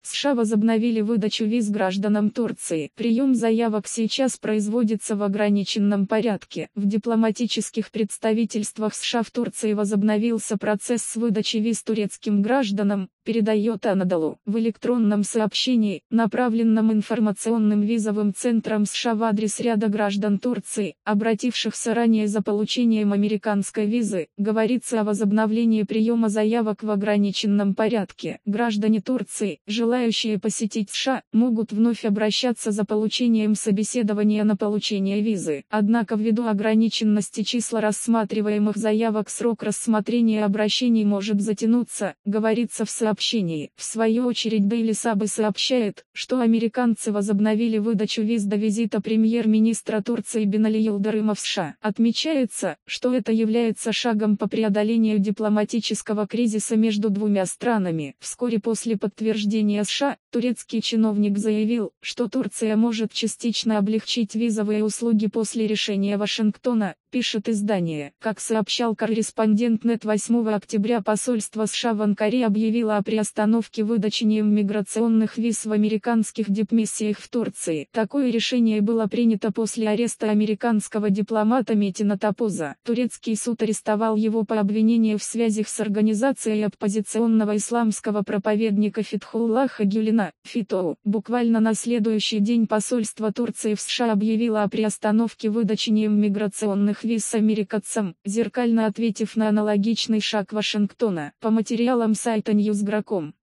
США возобновили выдачу виз гражданам Турции. Прием заявок сейчас производится в ограниченном порядке. В дипломатических представительствах США в Турции возобновился процесс с выдачи виз турецким гражданам, передает Анадолу. В электронном сообщении, направленном информационным визовым центром США в адрес ряда граждан Турции, обратившихся ранее за получением американской визы, говорится о возобновлении приема заявок в ограниченном порядке. Граждане Турции, желающие посетить США, могут вновь обращаться за получением собеседования на получение визы. Однако ввиду ограниченности числа рассматриваемых заявок срок рассмотрения обращений может затянуться, говорится в сообщении. В свою очередь Daily Sabah сообщает, что американцы возобновили выдачу виз до визита премьер-министра Турции Бинали Йылдырыма в США. Отмечается, что это является шагом по преодолению дипломатического кризиса между двумя странами. Вскоре после подтверждения США, турецкий чиновник заявил, что Турция может частично облегчить визовые услуги после решения Вашингтона, пишет издание. Как сообщал корреспондент НЕТ, 8 октября посольство США в Анкаре объявило о приостановке выдачи миграционных виз в американских дипмиссиях в Турции. Такое решение было принято после ареста американского дипломата Метина Топоза. Турецкий суд арестовал его по обвинению в связях с организацией оппозиционного исламского проповедника Фетхуллаха Гюлена, ФИТОУ. Буквально на следующий день посольство Турции в США объявило о приостановке выдачи миграционных виз американцам, зеркально ответив на аналогичный шаг Вашингтона. По материалам сайта Newsgro.com.